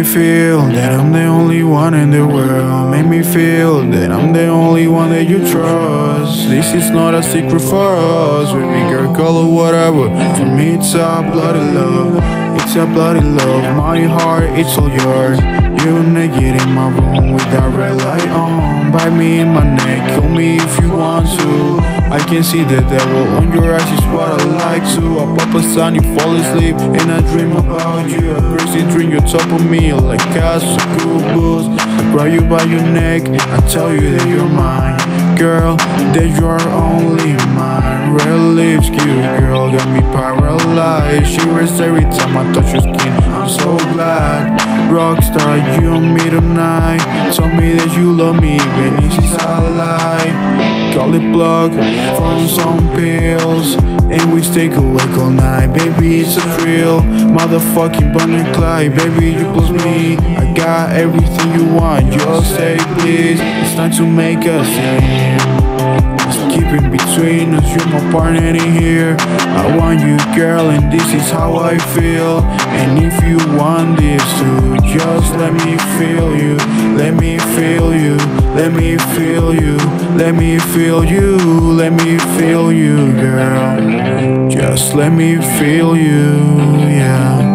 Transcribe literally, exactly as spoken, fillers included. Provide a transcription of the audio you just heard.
feel that I'm the only one in the world. Make me feel that I'm the only one that you trust. This is not a secret for us. Baby girl, call it whatever. For me it's a bloody love. It's a bloody love. My heart, it's all yours. You naked in my room with that red light on. Bite me in my neck, kill me if you want to. I can see the devil on your eyes, is what I like to. I pop a sign, you fall asleep, and I dream about you. A crazy dream, you top of me like cats, cool bulls. I grab you by your neck, I tell you that you're mine. Girl, that you're only mine. Red lips, cute girl, got me paralyzed. Shivers every time I touch your skin, I'm so glad. Rockstar, you and me tonight. Tell me that you love me, even if it's a lie. Call it plug from some pills, and we stay awake all night. Baby, it's a thrill. Motherfucking Bonnie and Clyde. Baby, you plus me. I got everything you want. Just say please. It's time to make us in. Keep it between us, you're my partner in here. I want you, girl, and this is how I feel. And if you want this too, just let me feel you. Let me feel you. Let me feel you. Let me feel you. Let me feel you, girl. Just let me feel you, yeah.